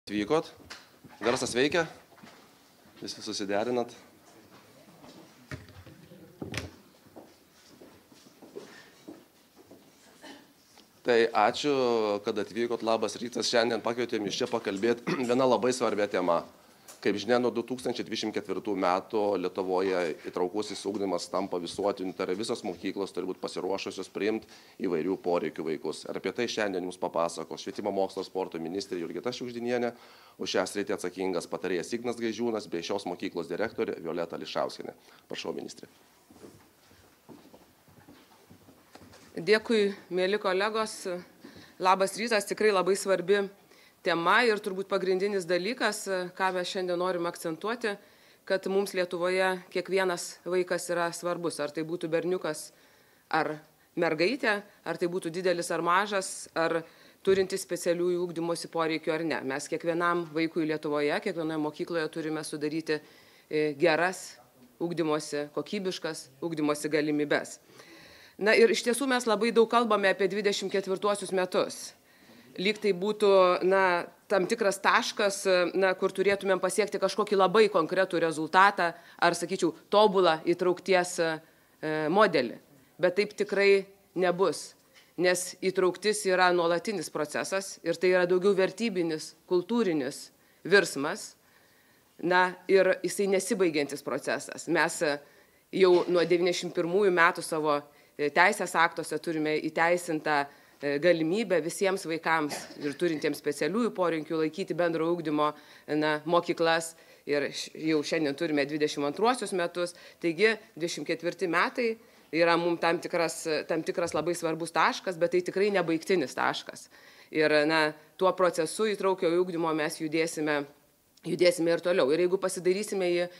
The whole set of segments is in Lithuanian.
Atvykot, garsas veikia, visi susiderinat. Tai ačiū, kad atvykot, labas rytas, šiandien pakvietėm iš čia pakalbėti viena labai svarbia tema. Kaip žinia, nuo 2024 metų Lietuvoje įtraukusis ugdymas tampa visuotiniu, tai yra visos mokyklos turi būti pasiruošusios priimti įvairių poreikių vaikus. Ir apie tai šiandien jums papasakos Švietimo mokslo ir sporto ministrė Jurgita Šiugždinienė, už šią sritį atsakingas patarėjas Ignas Gaižiūnas bei šios mokyklos direktorė Violeta Ališauskienė. Prašau, ministrė. Dėkui, mėly kolegos. Labas rytas, tikrai labai svarbi tema ir turbūt pagrindinis dalykas, ką mes šiandien norim akcentuoti, kad mums Lietuvoje kiekvienas vaikas yra svarbus. Ar tai būtų berniukas ar mergaitė, ar tai būtų didelis ar mažas, ar turintis specialiųjų ugdymosi poreikių ar ne. Mes kiekvienam vaikui Lietuvoje, kiekvienoje mokykloje turime sudaryti geras ugdymosi, kokybiškas ugdymosi galimybes. Na ir iš tiesų mes labai daug kalbame apie 24 metus. Lyg tai būtų tam tikras taškas, kur turėtumėm pasiekti kažkokį labai konkretų rezultatą ar, sakyčiau, tobulą įtraukties modelį. Bet taip tikrai nebus, nes įtrauktis yra nuolatinis procesas ir tai yra daugiau vertybinis, kultūrinis virsmas, ir jisai nesibaigiantis procesas. Mes jau nuo 91 metų savo teisės aktuose turime įteisintą galimybę visiems vaikams ir turintiems specialiųjų poreikių laikyti bendro ugdymo mokyklas ir jau šiandien turime 22 metus, taigi 24 metai yra mums tam tikras labai svarbus taškas, bet tai tikrai nebaigtinis taškas. Ir tuo procesu įtraukiojo ugdymo mes judėsime ir toliau. Ir jeigu pasidarysime į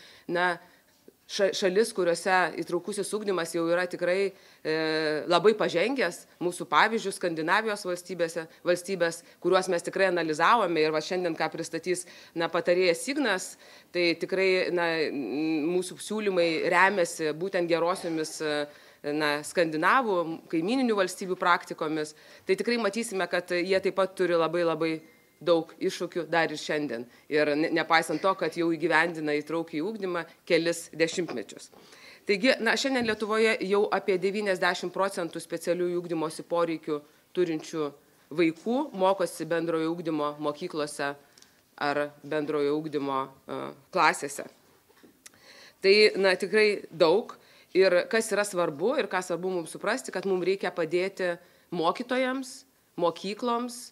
šalis, kuriuose įtraukusis ugdymas jau yra tikrai labai pažengęs, mūsų pavyzdžių Skandinavijos valstybės, kuriuos mes tikrai analizavome ir šiandien, ką pristatys patarėjas Ignas, tai tikrai mūsų siūlymai remiasi būtent gerosiomis skandinavų, kaimininių valstybių praktikomis, tai tikrai matysime, kad jie taip pat turi labai daug iššūkių dar ir šiandien. Ir nepaisant to, kad jau įgyvendina įtraukį ugdymą kelis dešimtmečius. Taigi, šiandien Lietuvoje jau apie 90% specialiųjų ugdymosi poreikių turinčių vaikų mokosi bendrojo ugdymo mokyklose ar bendrojo ugdymo klasėse. Tai tikrai daug. Ir kas yra svarbu ir ką svarbu mums suprasti, kad mums reikia padėti mokytojams, mokykloms,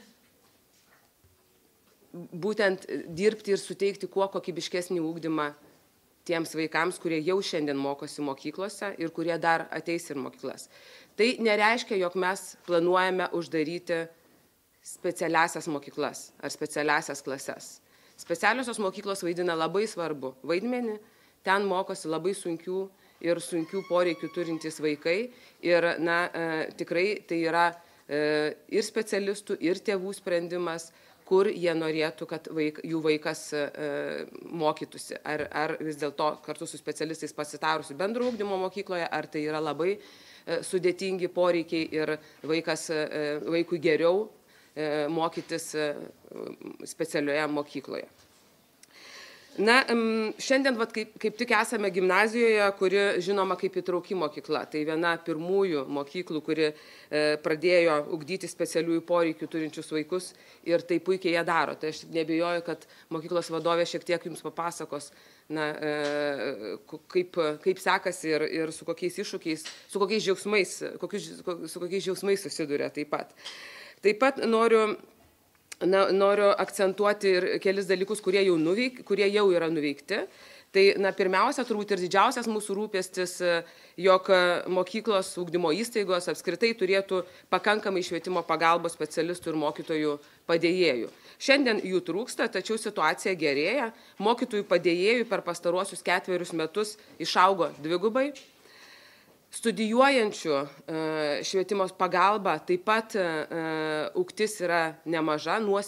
būtent dirbti ir suteikti kuo kokybiškesnį ugdymą tiems vaikams, kurie jau šiandien mokosi mokyklose ir kurie dar ateis ir mokyklas. Tai nereiškia, jog mes planuojame uždaryti specialiasias mokyklas ar specialiasias klases. Specialiosios mokyklos vaidina labai svarbu vaidmenį, ten mokosi labai sunkių poreikių turintys vaikai ir tikrai tai yra ir specialistų, ir tėvų sprendimas, kur jie norėtų, kad jų vaikas mokytųsi. Ar vis dėlto kartu su specialistais pasitarusi bendro ugdymo mokykloje, ar tai yra labai sudėtingi poreikiai ir vaikui geriau mokytis specialioje mokykloje. Šiandien kaip tik esame gimnazijoje, kuri žinoma kaip įtrauki mokykla. Tai viena pirmųjų mokyklų, kuri pradėjo ugdyti specialiųjų poreikių turinčius vaikus ir tai puikiai jie daro. Tai aš neabejoju, kad mokyklos vadovė šiek tiek jums papasakos, kaip sekasi ir su kokiais iššūkiais, su kokiais džiaugsmais susiduria taip pat. Taip pat noriu akcentuoti ir kelis dalykus, kurie jau yra nuveikti. Tai pirmiausia, turbūt ir didžiausias mūsų rūpestis, jog mokyklos ugdymo įstaigos apskritai turėtų pakankamai švietimo pagalbos specialistų ir mokytojų padėjėjų. Šiandien jų trūksta, tačiau situacija gerėja. Mokytojų padėjėjų per pastaruosius 4 metus išaugo dvigubai. Studijuojančių švietimo pagalba taip pat ūgtis yra nemaža, nuo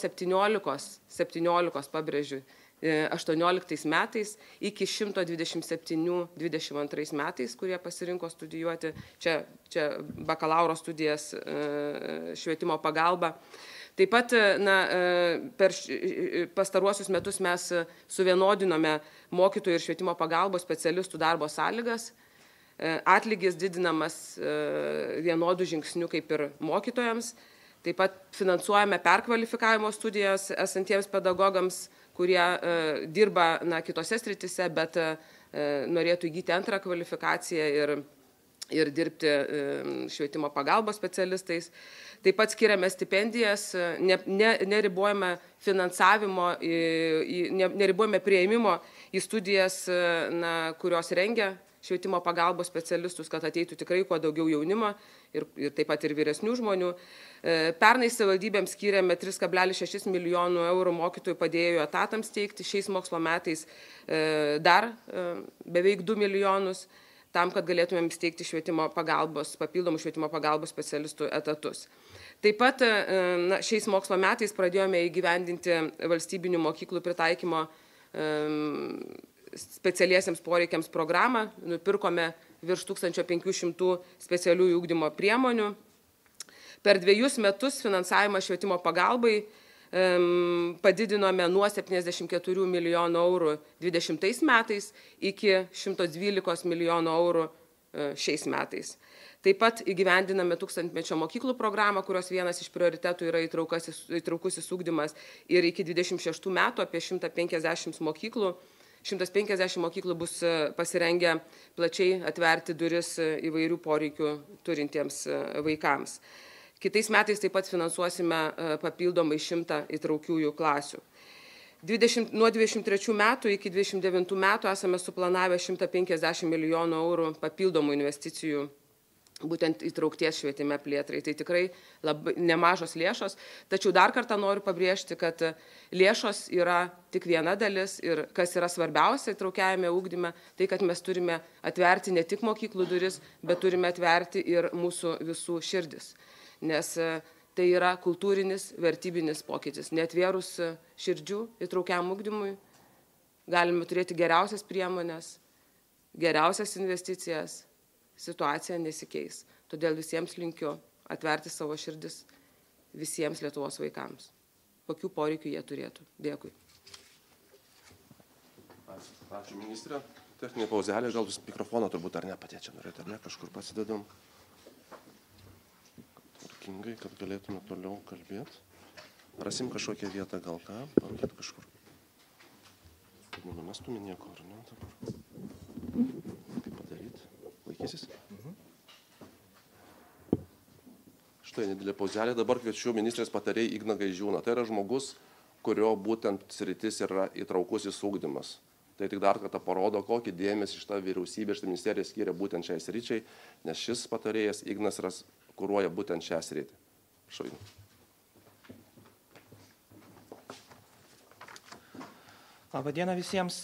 17 pabrėžiu, 18 metais iki 127 22 metais, kurie pasirinko studijuoti čia bakalauro studijas švietimo pagalba. Taip pat per pastaruosius metus mes suvienodinome mokytojų ir švietimo pagalbos specialistų darbo sąlygas. Atlygis didinamas vienodų žingsnių kaip ir mokytojams. Taip pat finansuojame perkvalifikavimo studijas esantiems pedagogams, kurie dirba kitose sritise, bet norėtų įgyti antrą kvalifikaciją ir dirbti švietimo pagalbos specialistais. Taip pat skiriame stipendijas, neribojame finansavimo, neribojame prieimimo į studijas, kurios rengia švietimo pagalbos specialistus, kad ateitų tikrai kuo daugiau jaunimo ir taip pat ir vyresnių žmonių. Pernai savivaldybėms skyrėme 3,6 milijonų eurų mokytojų padėjėjų etatams teikti, šiais mokslo metais dar beveik 2 milijonus, tam, kad galėtumėm steigti papildomų švietimo pagalbos specialistų etatus. Taip pat šiais mokslo metais pradėjome įgyvendinti valstybinių mokyklų pritaikymo specialiesiems poreikiams programą, nupirkome virš 1500 specialiųjų ugdymo priemonių. Per 2 metus finansavimą švietimo pagalbai padidinome nuo 74 milijonų eurų 2020 metais iki 112 milijonų eurų šiais metais. Taip pat įgyvendiname 1000-mečio mokyklų programą, kurios vienas iš prioritetų yra įtraukusis ugdymas, ir iki 26 metų apie 150 mokyklų. 150 mokyklų bus pasirengę plačiai atverti duris įvairių poreikių turintiems vaikams. Kitais metais taip pat finansuosime papildomai 100 įtraukiųjų klasių. Nuo 23 metų iki 29 metų esame suplanavę 150 milijonų eurų papildomų investicijų būtent įtraukties švietime plėtrai. Tai tikrai labai nemažos lėšos, tačiau dar kartą noriu pabrėžti, kad lėšos yra tik viena dalis ir kas yra svarbiausia įtraukiajame ugdyme, tai kad mes turime atverti ne tik mokyklų duris, bet turime atverti ir mūsų visų širdis. Nes tai yra kultūrinis, vertybinis pokytis. Neatvėrus širdžių įtraukiam ugdymui galime turėti geriausias priemonės, geriausias investicijas, situacija nesikeis. Todėl visiems linkiu atverti savo širdis visiems Lietuvos vaikams. Kokių poreikių jie turėtų. Dėkui. Ačiū, ministrė. Techninė pauzelė, gal jūs mikrofoną turbūt ar ne patėčia norėtų, ar ne, kažkur pasidedam. Tvarkingai, kad galėtume toliau kalbėti. Rasim kažkokią vietą, gal ką, paukėt kažkur. Kad nenumestume nieko, ar ne dabar. Kaip padaryti? Laikysis? Štai nedidelė pauzelė. Dabar kviečiu ministrės patarėją Igną Gaižiūną. Tai yra žmogus, kurio būtent sritis yra įtraukusis ugdymas. Tai tik dar kartą parodo, kokį dėmesį šitą vyriausybę, šitą ministeriją skiria būtent šiai sričiai, nes šis patarėjas Ignas kuruoja būtent šią sritį. Prašau, Ignas. Labadiena visiems.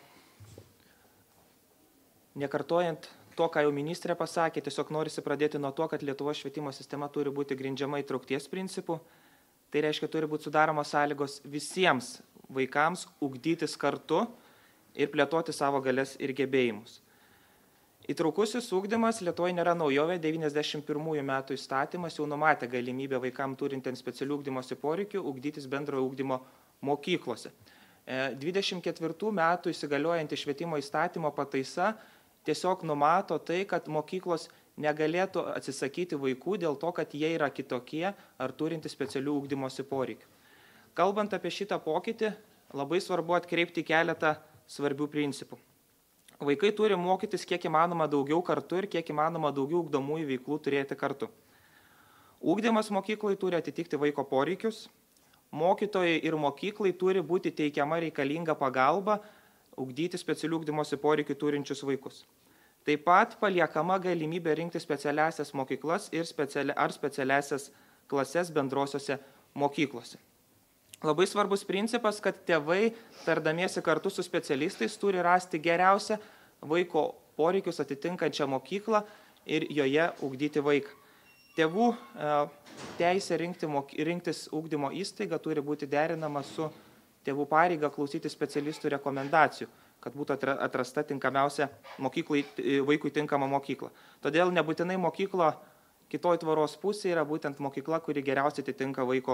Nekartojant to, ką jau ministrė pasakė, tiesiog norisi pradėti nuo to, kad Lietuvos švietimo sistema turi būti grindžiama įtraukties principų. Tai reiškia, turi būti sudaromos sąlygos visiems vaikams ugdytis kartu ir plėtoti savo galias ir gebėjimus. Įtraukusis ugdymas Lietuvoje nėra naujovė, 91 metų įstatymas jau numatė galimybę vaikams turintiems specialių ugdymosi poreikių ugdytis bendrojo ugdymo mokyklose. 24 metų įsigaliojanti švietimo įstatymo pataisa tiesiog numato tai, kad mokyklos negalėtų atsisakyti vaikų dėl to, kad jie yra kitokie ar turinti specialių ugdymosi poreikių. Kalbant apie šitą pokytį, labai svarbu atkreipti keletą svarbių principų. Vaikai turi mokytis kiek įmanoma daugiau kartu ir kiek įmanoma daugiau ugdomųjų veiklų turėti kartu. Ugdymas mokyklai turi atitikti vaiko poreikius. Mokytojai ir mokyklai turi būti teikiama reikalinga pagalba ugdyti specialių ugdymosi poreikių turinčius vaikus. Taip pat paliekama galimybė rinkti specialiasias mokyklas ir specialiasias klases bendrosiose mokyklose. Labai svarbus principas, kad tėvai, tardamiesi kartu su specialistais, turi rasti geriausią vaiko poreikius atitinkančią mokyklą ir joje ugdyti vaiką. Tėvų teisė rinktis ugdymo įstaigą turi būti derinama su tėvų pareiga klausyti specialistų rekomendacijų, kad būtų atrasta tinkamiausia vaikui tinkama mokykla. Todėl nebūtinai mokykla kitoj tvoros pusėje yra būtent mokykla, kuri geriausiai atitinka vaiko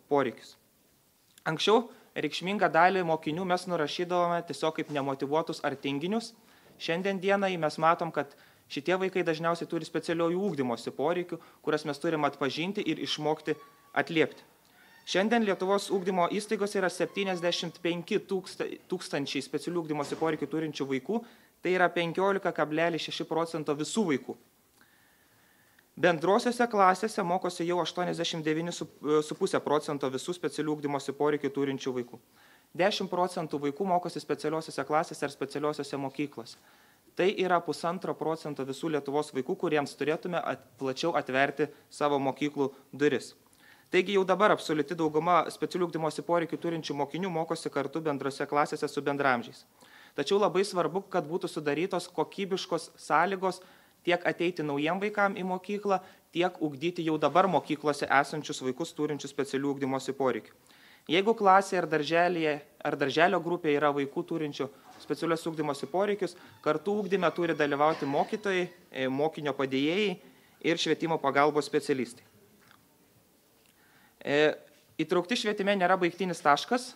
poreikius. Anksčiau reikšmingą dalį mokinių mes nurašydavome tiesiog kaip nemotyvuotus ar tinginius. Šiandien dienai mes matom, kad šitie vaikai dažniausiai turi specialiojų ūkdymosi poreikių, kurias mes turim atpažinti ir išmokti atliepti. Šiandien Lietuvos ūkdymo įstaigose yra 75 tūkstančiai specialių ūkdymosi poreikių turinčių vaikų, tai yra 15,6% visų vaikų. Bendrosiose klasėse mokosi jau 89,5% visų specialių ūkdymosi poreikių turinčių vaikų. 10% vaikų mokosi specialiosiose klasėse ar specialiosiose mokyklose. Tai yra 1,5% visų Lietuvos vaikų, kuriems turėtume plačiau atverti savo mokyklų duris. Taigi jau dabar absoliuti dauguma specialių ūkdymosi poreikių turinčių mokinių mokosi kartu bendrose klasėse su bendramžiais. Tačiau labai svarbu, kad būtų sudarytos kokybiškos sąlygos tiek ateiti naujiem vaikam į mokyklą, tiek ugdyti jau dabar mokyklose esančius vaikus turinčius specialių ūkdymosi poreikių. Jeigu klasėje ar darželio grupėje yra vaikų turinčių specialios ūkdymosi poreikius, kartu ugdyme turi dalyvauti mokytojai, mokinio padėjėjai ir švietimo pagalbos specialistai. Įtraukti švietime nėra baigtinis taškas,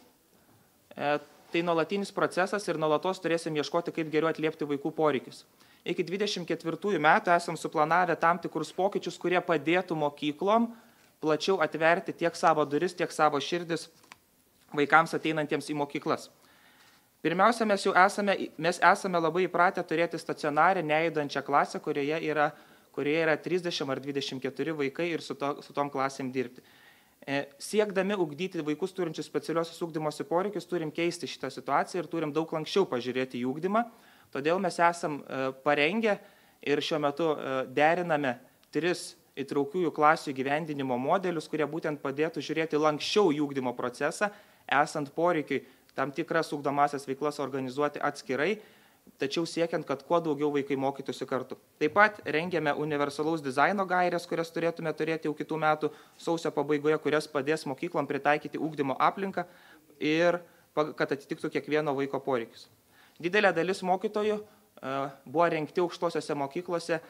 tai nuolatinis procesas ir nuolatos turėsim ieškoti, kaip geriau atliepti vaikų poreikius. Iki 24 metų esam suplanavę tam tikrus pokyčius, kurie padėtų mokyklom plačiau atverti tiek savo duris, tiek savo širdis vaikams ateinantiems į mokyklas. Pirmiausia, mes esame labai įpratę turėti stacionarę nejudančią klasę, kurioje yra 30 ar 24 vaikai ir su tom klasėm dirbti. Siekdami ugdyti vaikus turinčius specialiosius ugdymosi poreikius, turim keisti šitą situaciją ir turim daug lanksčiau pažiūrėti į ugdymą. Todėl mes esam parengę ir šiuo metu deriname 3 įtraukiųjų klasių įgyvendinimo modelius, kurie būtent padėtų žiūrėti lanksčiau į ugdymo procesą, esant poreikiui tam tikras ugdomasias veiklas organizuoti atskirai, tačiau siekiant, kad kuo daugiau vaikai mokytųsi kartu. Taip pat rengiame universalaus dizaino gairės, kurias turėtume turėti jau kitų metų sausio pabaigoje, kurias padės mokyklom pritaikyti ugdymo aplinką ir kad atitiktų kiekvieno vaiko poreikius. Didelė dalis mokytojų buvo rengti aukštosiose mokyklose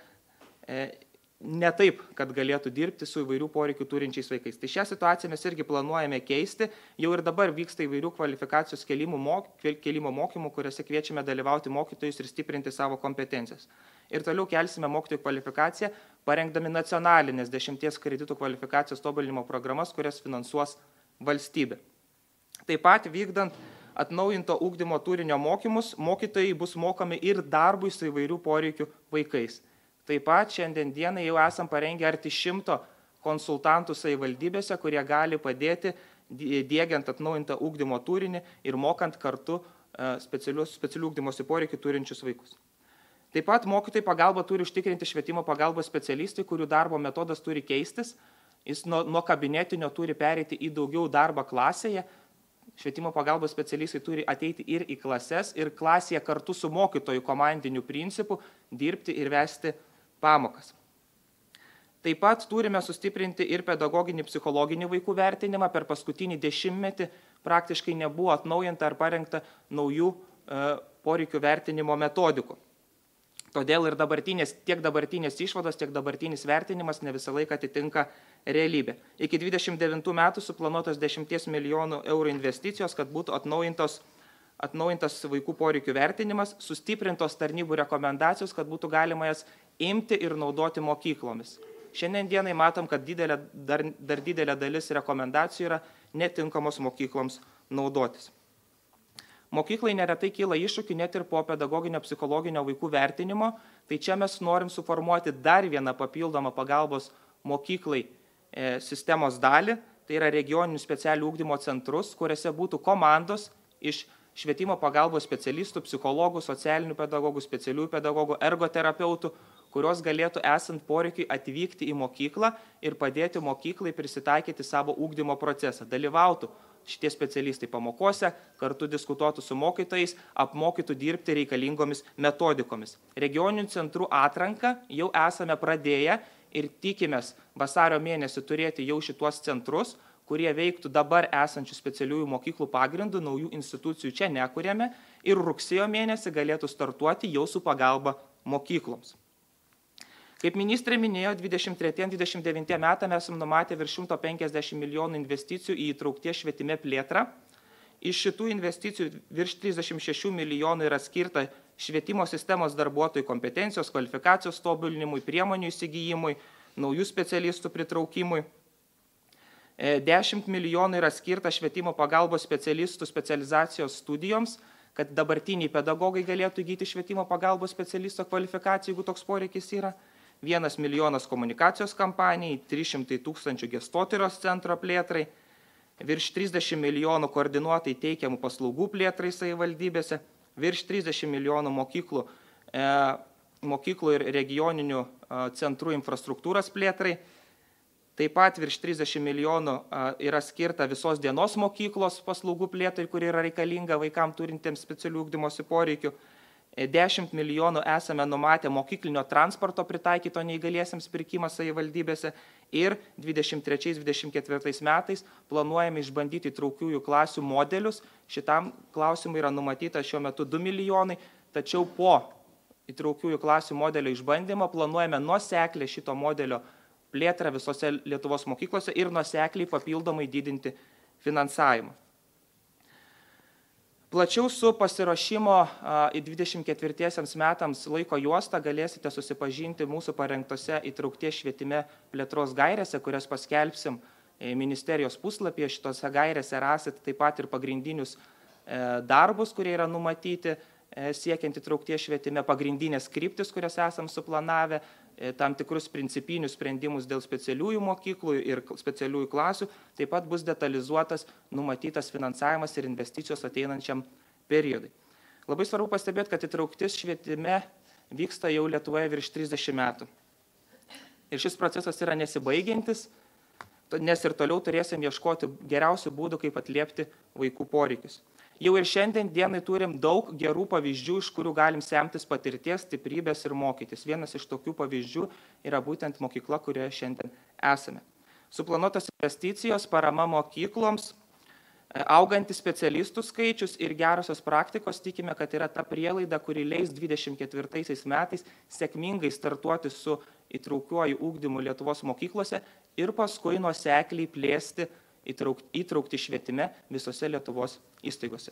ne taip, kad galėtų dirbti su įvairių poreikių turinčiais vaikais. Tai šią situaciją mes irgi planuojame keisti. Jau ir dabar vyksta įvairių kvalifikacijos kelimo mokymų, kuriuose kviečiame dalyvauti mokytojus ir stiprinti savo kompetencijas. Ir toliau kelsime mokytojų kvalifikaciją, parengdami nacionalinės 10 kreditų kvalifikacijos tobulinimo programas, kurias finansuos valstybė. Taip pat vykdant atnaujinto ugdymo turinio mokymus, mokytojai bus mokomi ir darbui su įvairių poreikių vaikais. Taip pat šiandien dienai jau esam parengę arti 100 konsultantų savivaldybėse, kurie gali padėti diegiant atnaujintą ugdymo turinį ir mokant kartu specialių ugdymosi poreikių turinčius vaikus. Taip pat mokytojai pagalbą turi užtikrinti švietimo pagalbos specialistai, kurių darbo metodas turi keistis. Jis nuo kabinetinio turi pereiti į daugiau darbą klasėje. Švietimo pagalbos specialistai turi ateiti ir į klases ir klasėje kartu su mokytojų komandiniu principu dirbti ir vesti pamokas. Taip pat turime sustiprinti ir pedagoginį psichologinį vaikų vertinimą. Per paskutinį 10-metį praktiškai nebuvo atnaujinta ar parengta naujų poreikių vertinimo metodikų. Todėl ir tiek dabartinės išvados, tiek dabartinis vertinimas ne visą laiką atitinka realybę. Iki 29 metų suplanuotos 10 milijonų eurų investicijos, kad būtų atnaujintas vaikų poreikių vertinimas, sustiprintos tarnybų rekomendacijos, kad būtų galima jas imti ir naudoti mokyklomis. Šiandien dienai matom, kad dar didelė dalis rekomendacijų yra netinkamos mokykloms naudotis. Mokyklai neretai kyla iššūkių net ir po pedagoginio psichologinio vaikų vertinimo, tai čia mes norim suformuoti dar vieną papildomą pagalbos mokyklai sistemos dalį, tai yra regioninių specialių ugdymo centrus, kuriuose būtų komandos iš švietimo pagalbos specialistų, psichologų, socialinių pedagogų, specialiųjų pedagogų, ergoterapeutų, kurios galėtų esant poreikiai atvykti į mokyklą ir padėti mokyklai prisitaikyti savo ugdymo procesą. Dalyvautų šitie specialistai pamokose, kartu diskutuotų su mokytojais, apmokytų dirbti reikalingomis metodikomis. Regioninių centrų atranką jau esame pradėję ir tikimės vasario mėnesį turėti jau šituos centrus, kurie veiktų dabar esančių specialiųjų mokyklų pagrindų, naujų institucijų čia nekuriame ir rugsėjo mėnesį galėtų startuoti jau su pagalba mokykloms. Kaip ministrė minėjo, 23-29 metai mes esame numatę virš 150 milijonų investicijų į įtraukties švietime plėtrą. Iš šitų investicijų virš 36 milijonų yra skirta švietimo sistemos darbuotojų kompetencijos, kvalifikacijos tobulinimui, priemonių įsigijimui, naujų specialistų pritraukimui. 10 milijonų yra skirta švietimo pagalbos specialistų specializacijos studijoms, kad dabartiniai pedagogai galėtų įgyti švietimo pagalbos specialisto kvalifikaciją, jeigu toks poreikis yra. 1 milijonas komunikacijos kampanijai, 300 000 gestotyros centro plėtrai, virš 30 milijonų koordinuotai teikiamų paslaugų plėtrai savivaldybėse, virš 30 milijonų mokyklų ir regioninių centrų infrastruktūros plėtrai. Taip pat virš 30 milijonų yra skirta visos dienos mokyklos paslaugų plėtrai, kuri yra reikalinga vaikams turintiems specialių ugdymosi poreikių. 10 milijonų esame numatę mokyklinio transporto pritaikyto neįgaliesiems pirkimą savivaldybėse ir 23-24 metais planuojame išbandyti įtraukiųjų klasių modelius. Šitam klausimui yra numatyta šiuo metu 2 milijonai, tačiau po įtraukiųjų klasių modelio išbandymo planuojame nuosekliai šito modelio plėtrą visose Lietuvos mokyklose ir nuosekliai papildomai didinti finansavimą. Plačiau su pasiruošimo į 24 metams laiko juostą galėsite susipažinti mūsų parengtose įtraukties švietime plėtros gairėse, kurias paskelbsim ministerijos puslapyje. Šitose gairėse rasit taip pat ir pagrindinius darbus, kurie yra numatyti siekiant įtraukties švietime, pagrindinės kryptis, kurias esam suplanavę, tam tikrus principinius sprendimus dėl specialiųjų mokyklų ir specialiųjų klasių, taip pat bus detalizuotas numatytas finansavimas ir investicijos ateinančiam periodui. Labai svarbu pastebėti, kad įtrauktis švietime vyksta jau Lietuvoje virš 30 metų. Ir šis procesas yra nesibaigiantis, nes ir toliau turėsim ieškoti geriausių būdų, kaip atliepti vaikų poreikius. Jau ir šiandien dienai turim daug gerų pavyzdžių, iš kurių galim semtis patirties, stiprybės ir mokytis. Vienas iš tokių pavyzdžių yra būtent mokykla, kurioje šiandien esame. Suplanuotos investicijos, parama mokykloms, augantis specialistų skaičius ir gerosios praktikos, tikime, kad yra ta prielaida, kuri leis 24 metais sėkmingai startuoti su įtraukiuoju ugdymu Lietuvos mokyklose ir paskui nuosekliai plėsti įtraukti švietime visose Lietuvos įstaigose.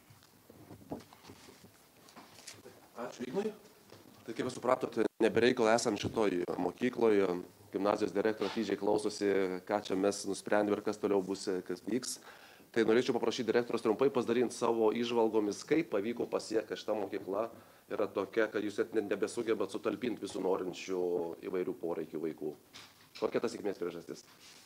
Ačiū Ignui. Tai kaip supratote, nebereikalo esam šitoj mokykloje, gimnazijos direktorė atidžiai klausosi, ką čia mes nusprendėme ir kas toliau bus, kas vyks. Tai norėčiau paprašyti direktorius trumpai pasidalinti savo įžvalgomis, kaip pavyko pasiekti, šita mokykla yra tokia, kad jūs net nebesugebat sutalpinti visų norinčių įvairių poreikių vaikų. Kokia tas sėkmės priežastis?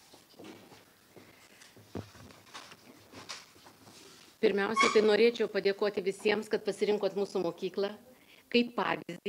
Pirmiausia, tai norėčiau padėkoti visiems, kad pasirinkot mūsų mokyklą kaip pavyzdį.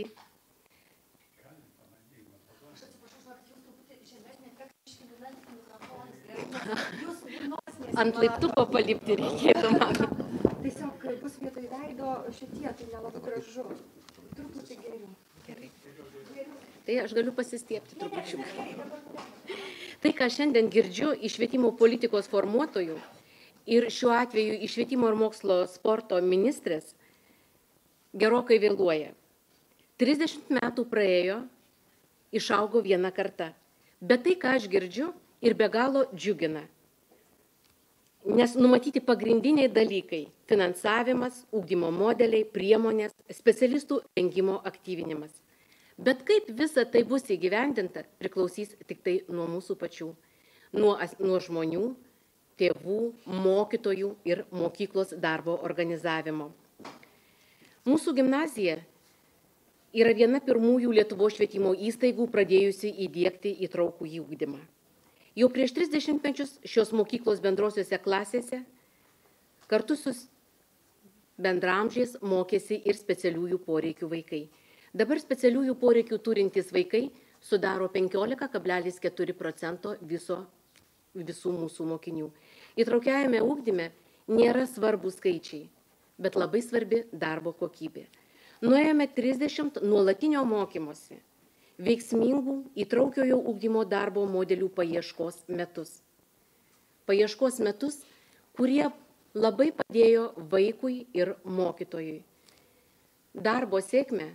Ant laiptuko palipti reikėtų man. Tiesiog bus vietoj veido šitie, tai nelabai gražu. Truputį geriau. Gerai. Tai aš galiu pasistiepti trupučiuką. Tai, ką šiandien girdžiu iš švietimo politikos formuotojų, ir šiuo atveju iš švietimo ir mokslo sporto ministrės gerokai vėluoja. 30 metų praėjo, išaugo viena karta. Bet tai, ką aš girdžiu, ir be galo džiugina. Nes numatyti pagrindiniai dalykai – finansavimas, ugdymo modeliai, priemonės, specialistų rengimo aktyvinimas. Bet kaip visa tai bus įgyvendinta, priklausys tik tai nuo mūsų pačių, nuo žmonių, tėvų, mokytojų ir mokyklos darbo organizavimo. Mūsų gimnazija yra viena pirmųjų Lietuvos švietimo įstaigų pradėjusi įdiegti įtraukų į ugdymą. Jau prieš 30 mečius šios mokyklos bendrosiuose klasėse kartu su bendramžiais mokėsi ir specialiųjų poreikių vaikai. Dabar specialiųjų poreikių turintys vaikai sudaro 15,4% visų mūsų mokinių. Įtraukiajame ugdyme nėra svarbus skaičiai, bet labai svarbi darbo kokybė. Nuėjome 30 nuolatinio mokymosi, veiksmingų įtraukiojo ugdymo darbo modelių paieškos metus. Paieškos metus, kurie labai padėjo vaikui ir mokytojui. Darbo sėkmę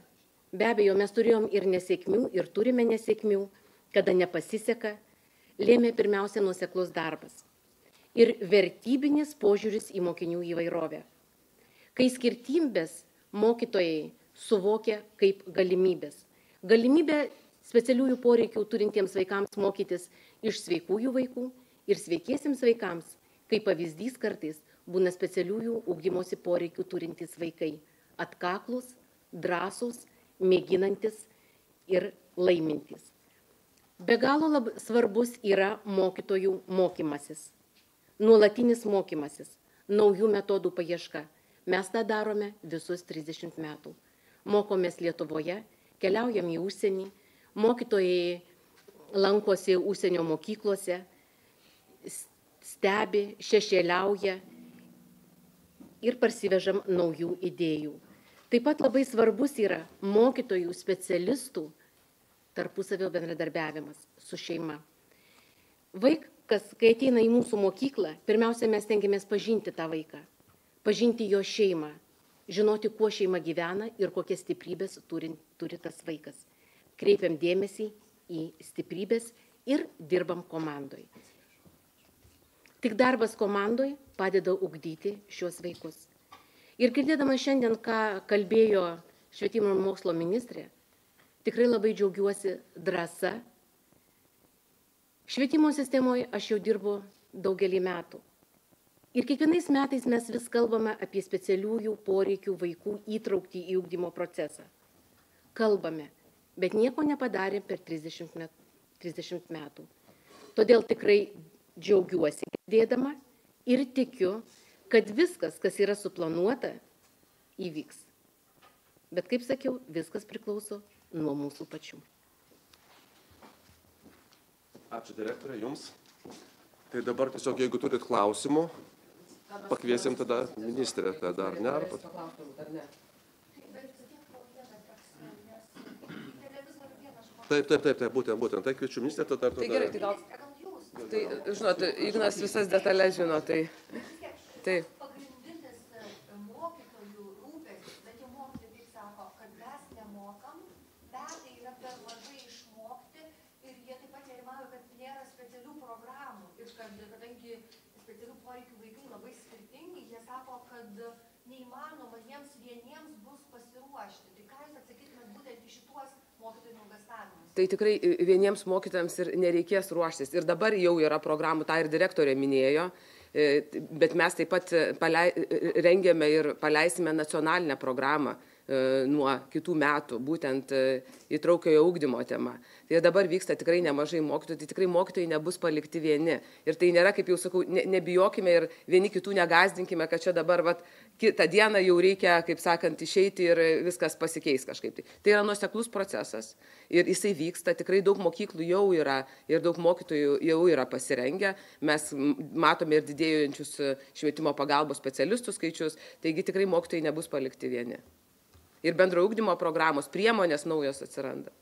Be abejo, mes turėjom ir nesėkmių, ir turime nesėkmių, kada nepasiseka, lėmė pirmiausia nuoseklus darbas ir vertybinis požiūris į mokinių įvairovę. Kai skirtybės mokytojai suvokia kaip galimybės. Galimybė specialiųjų poreikių turintiems vaikams mokytis iš sveikųjų vaikų ir sveikiesiems vaikams, kaip pavyzdys kartais, būna specialiųjų ugdymosi poreikių turintys vaikai. Atkaklus, drąsūs, mėginantis ir laimintis. Be galo svarbus yra mokytojų mokymasis. Nuolatinis mokymasis, naujų metodų paieška. Mes tą darome visus 30 metų. Mokomės Lietuvoje, keliaujam į užsienį, mokytojai lankosi užsienio mokyklose, stebi, šešėliauja ir parsivežam naujų idėjų. Taip pat labai svarbus yra mokytojų, specialistų tarpusavio bendradarbiavimas su šeima. Vaikas, kai ateina į mūsų mokyklą, pirmiausia, mes stengiamės pažinti tą vaiką, pažinti jo šeimą, žinoti, kuo šeima gyvena ir kokias stiprybės turi tas vaikas. Kreipiam dėmesį į stiprybės ir dirbam komandoj. Tik darbas komandoj padeda ugdyti šios vaikus. Ir girdėdama šiandien, ką kalbėjo švietimo ir mokslo ministrė, tikrai labai džiaugiuosi drąsa. Švietimo sistemoje aš jau dirbu daugelį metų. Ir kiekvienais metais mes vis kalbame apie specialiųjų poreikių vaikų įtraukti į ugdymo procesą. Kalbame, bet nieko nepadarėm per 30 metų. Todėl tikrai džiaugiuosi girdėdama ir tikiu, kad viskas, kas yra suplanuota, įvyks. Bet kaip sakiau, viskas priklauso nuo mūsų pačių. Ačiū direktorė, jums. Tai dabar tiesiog, jeigu turit klausimų, pakviesim tada ministrę, tada ar ne? Taip, būtent. Tai kviečiu ministrę, tada. Tai gerai, tai gal... Tai, žinot, Ignas visas detalės žino, tai... Taip. Pagrindinis mokytojų rūpestis, bet jau mokytojai taip sako, kad mes nemokam, metai yra per mažai išmokti ir jie taip pat nerimauja, kad nėra specialių programų ir kad, kadangi specialių poreikių vaikai labai skirtingi, jie sako, kad neįmanoma jiems vieniems bus pasiruošti. Tai ką jūs atsakytumėt būtent į šituos mokytojų nuogąstavimus? Tai tikrai vieniems mokytojams ir nereikės ruoštis. Ir dabar jau yra programų, tą ir direktorė minėjo, bet mes taip pat rengiame ir paleisime nacionalinę programą nuo kitų metų, būtent įtraukiojo ugdymo tema. Tai dabar vyksta tikrai nemažai mokytojų, tai tikrai mokytojai nebus palikti vieni. Ir tai nėra, kaip jau sakau, nebijokime ir vieni kitų negazdinkime, kad čia dabar kitą dieną jau reikia, kaip sakant, išeiti ir viskas pasikeis kažkaip. Tai yra nuoseklus procesas ir jisai vyksta, tikrai daug mokyklų jau yra ir daug mokytojų jau yra pasirengę. Mes matome ir didėjančius švietimo pagalbos specialistų skaičius, taigi tikrai mokytojai nebus palikti vieni. Ir bendro ugdymo programos, priemonės naujos atsiranda.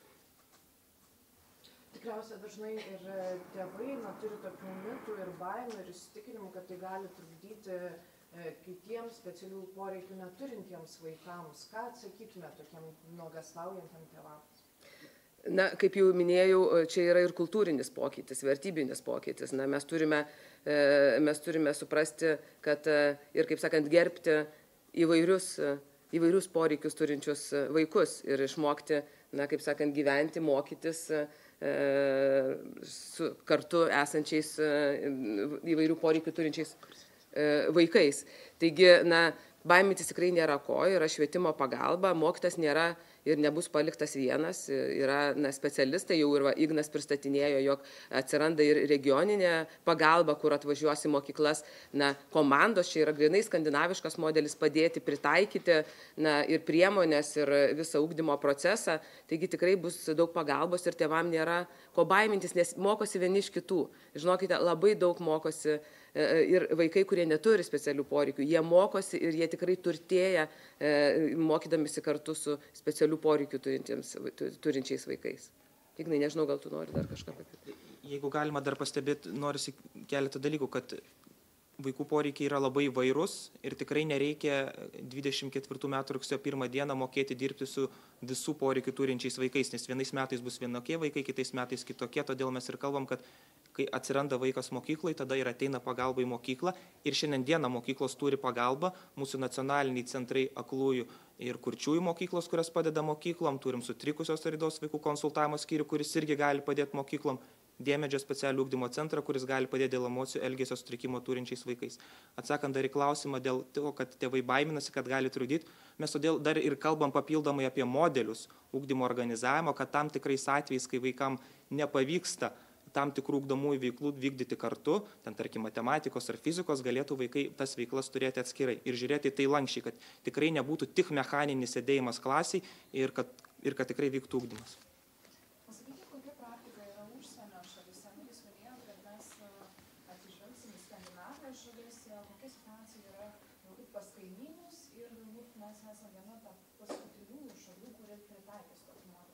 Tikriausiai dažnai ir tėvai turi tokių mitų ir baimių ir įsitikinimų, kad tai gali trukdyti kitiems specialių poreikių neturintiems vaikams. Ką atsakytume tokiem nuogąstaujantiem tėvams? Na, kaip jau minėjau, čia yra ir kultūrinis pokytis, vertybinis pokytis. Na, mes turime suprasti, kad ir, kaip sakant, gerbti įvairius poreikius turinčius vaikus ir išmokti, na, kaip sakant, gyventi, mokytis su kartu esančiais įvairių poreikių turinčiais vaikais. Taigi, na, baimintis tikrai nėra ko, yra švietimo pagalba, mokytas nėra ir nebus paliktas vienas, yra specialistai, jau ir Ignas pristatinėjo, jog atsiranda ir regioninė pagalba, kur atvažiuos į mokyklas, komandos, čia yra grinai skandinaviškas modelis padėti, pritaikyti ir priemonės, ir visą ugdymo procesą, taigi tikrai bus daug pagalbos ir tėvam nėra ko baimintis, nes mokosi vieni iš kitų. Žinokite, labai daug mokosi ir vaikai, kurie neturi specialių poreikių, jie mokosi ir jie tikrai turtėja, mokydamisi kartu su specialių poreikių turinčiais vaikais. Ignai, nežinau, gal tu nori dar kažką papildyti. Jeigu galima dar pastebėti, norisi keletą dalykų, kad vaikų poreikiai yra labai įvairūs ir tikrai nereikia 24 metų rugsėjo 1 dieną mokėti dirbti su visų poreikių turinčiais vaikais, nes vienais metais bus vienokie vaikai, kitais metais kitokie, todėl mes ir kalbam, kad kai atsiranda vaikas mokyklai, tada ir ateina pagalba į mokyklą ir šiandieną mokyklos turi pagalbą, mūsų nacionaliniai centrai aklųjų ir kurčiųjų mokyklos, kurias padeda mokyklom, turim sutrikusios raidos vaikų konsultavimo skyrių, kuris irgi gali padėti mokyklom, Diemedžio specialių ugdymo centrą, kuris gali padėti dėl emocijų elgesio sutrikimo turinčiais vaikais. Atsakant dar į klausimą dėl to, kad tėvai baiminasi, kad gali trukdyti, mes todėl dar ir kalbam papildomai apie modelius ugdymo organizavimo, kad tam tikrais atvejais, kai vaikam nepavyksta tam tikrų ugdomųjų veiklų vykdyti kartu, ten tarkim matematikos ar fizikos, galėtų vaikai tas veiklas turėti atskirai ir žiūrėti tai lankščiai, kad tikrai nebūtų tik mechaninis sėdėjimas klasiai ir kad tikrai vyktų ugdymas. Pasakykit, kokia praktika yra užsienio šalyse. Jūs minėjot, kad mes atsižvelgsim į Skandinavijos šalis, kokia situacija yra galbūt pas kaimynus ir galbūt mes esame viena paskutiniųjų šalių, kuri pritaikys tokį modelį.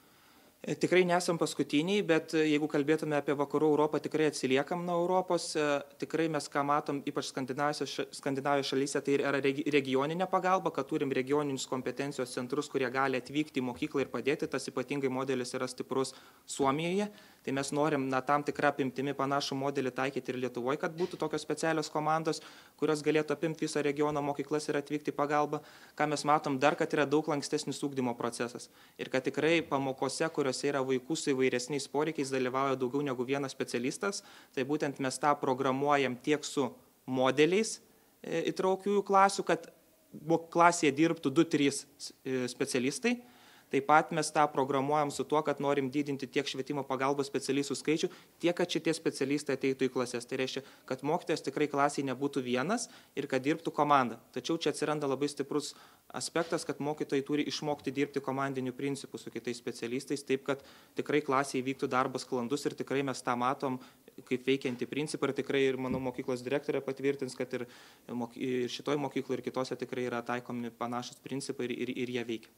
Tikrai nesam paskutiniai, bet jeigu kalbėtume apie vakarų Europą, tikrai atsiliekam nuo Europos. Tikrai mes ką matom, ypač Skandinavijos šalyse, tai yra regioninė pagalba, kad turim regioninius kompetencijos centrus, kurie gali atvykti į mokyklą ir padėti. Tas ypatingai modelis yra stiprus Suomijoje. Tai mes norim tam tikrą apimtimi panašų modelį taikyti ir Lietuvoje, kad būtų tokios specialios komandos, kurios galėtų apimti visą regiono mokyklas ir atvykti į pagalbą. Ką mes matom dar, kad yra daug lankstesnis ugdymo procesas. Ir kad tikrai pamokose, kuriuose yra vaikų su įvairesniais poreikiais, dalyvauja daugiau negu vienas specialistas. Tai būtent mes tą programuojam tiek su modeliais įtraukiųjų klasių, kad klasėje dirbtų 2-3 specialistai. Taip pat mes tą programuojam su tuo, kad norim didinti tiek švietimo pagalbos specialistų skaičių, tiek, kad šitie specialistai ateitų į klases. Tai reiškia, kad mokytojas tikrai klasiai nebūtų vienas ir kad dirbtų komanda. Tačiau čia atsiranda labai stiprus aspektas, kad mokytojai turi išmokti dirbti komandiniu principu su kitais specialistais, taip, kad tikrai klasiai vyktų darbas sklandus ir tikrai mes tą matom kaip veikianti principą ir tikrai ir, manau, mokyklos direktorė patvirtins, kad ir šitoj mokykloje ir kitose tikrai yra taikomi panašus principai ir jie veikia.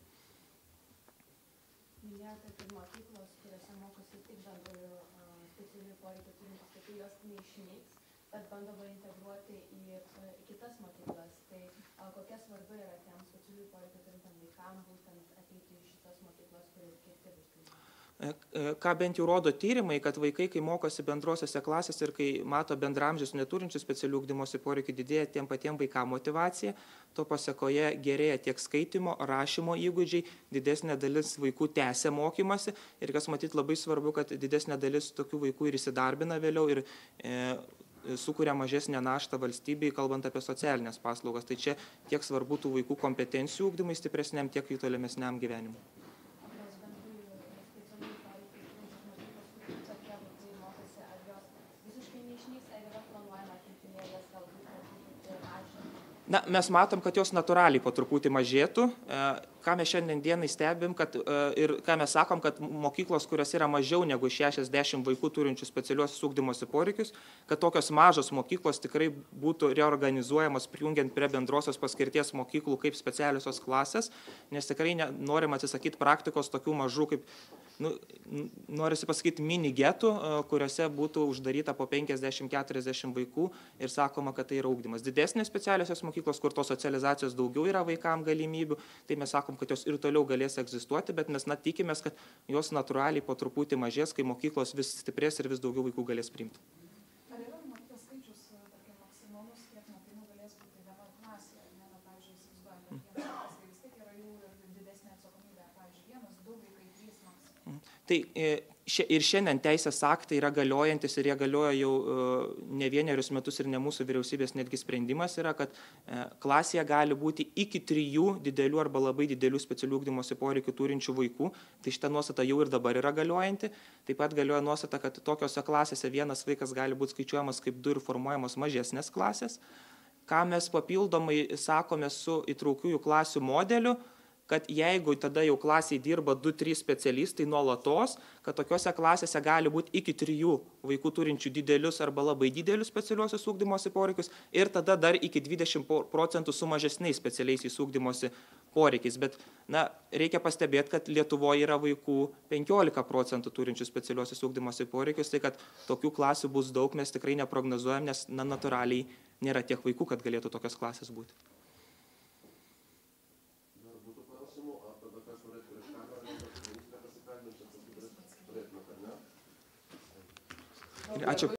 Minėjote, kad mokyklos, kuriuose mokosi tik bendrojo specialiųjų poreikių turintys vaikai, jos neišnyks, bet bandoma integruoti į kitas mokyklas. Tai kokia svarba yra tiem specialiųjų poreikių turintiem vaikam būtent ateiti į šitas mokyklas, kur ir kiti vaikai? Ką bent jau rodo tyrimai, kad vaikai, kai mokosi bendrosiose klasėse ir kai mato bendramžius neturinčių specialių ugdymosi poreikių, didėja tiem patiem vaikam motyvacija, to pasekoje gerėja tiek skaitimo, rašymo įgūdžiai, didesnė dalis vaikų tęsia mokymasi ir kas matyt labai svarbu, kad didesnė dalis tokių vaikų ir įsidarbina vėliau ir sukuria mažesnę naštą valstybei, kalbant apie socialinės paslaugas. Tai čia tiek svarbu tų vaikų kompetencijų ugdymui stipresniam, tiek jų tolimesniam gyvenimui. Na, mes matom, kad jos natūraliai po truputį mažėtų. Ką mes šiandien dienai stebim, kad, ir ką mes sakom, kad mokyklos, kurios yra mažiau negu 60 vaikų turinčių specialiuosius ugdymosi poreikius, kad tokios mažos mokyklos tikrai būtų reorganizuojamos prijungiant prie bendrosios paskirties mokyklų kaip specialiosios klasės, nes tikrai norim atsisakyti praktikos tokių mažų kaip, norisi pasakyti, mini getų, kuriuose būtų uždaryta po 50-40 vaikų ir sakoma, kad tai yra ugdymas. Didesnės specialiosios mokyklos, kur tos socializacijos daugiau yra vaikam galimybių, tai mes sakom, kad jos ir toliau galės egzistuoti, bet mes tikimės, kad jos natūraliai po truputį mažės, kai mokyklos vis stiprės ir vis daugiau vaikų galės priimti. Ar yra numatytas skaičius, tarkim, maksimalus, kiek mokinių galės būti vienoje klasėje? Pavyzdžiui, įsivaizduojant, kad vienas klasė vis tiek yra jų ir didesnė atsakomybė. Pavyzdžiui, 1, 2 vaikai, 3 maksimum. Tai ir šiandien teisės aktai yra galiojantis ir jie galioja jau ne vienerius metus ir ne mūsų vyriausybės netgi sprendimas yra, kad klasėje gali būti iki 3 didelių arba labai didelių specialių ugdymosi poreikių turinčių vaikų. Tai šita nuostata jau ir dabar yra galiojanti. Taip pat galioja nuostata, kad tokiose klasėse vienas vaikas gali būti skaičiuojamas kaip 2 ir formuojamos mažesnės klasės. Ką mes papildomai sakome su įtraukiųjų klasių modeliu, kad jeigu tada jau klasėje dirba 2-3 specialistai nuolatos, kad tokiuose klasėse gali būti iki 3 vaikų turinčių didelius arba labai didelius specialiuosius ugdymosi poreikius ir tada dar iki 20% su mažesniais specialiaisiais ugdymosi poreikiais. Bet reikia pastebėti, kad Lietuvoje yra vaikų 15% turinčių specialiuosius ugdymosi poreikius, tai kad tokių klasių bus daug, mes tikrai neprognozuojam, nes natūraliai nėra tiek vaikų, kad galėtų tokios klasės būti. Ačiū.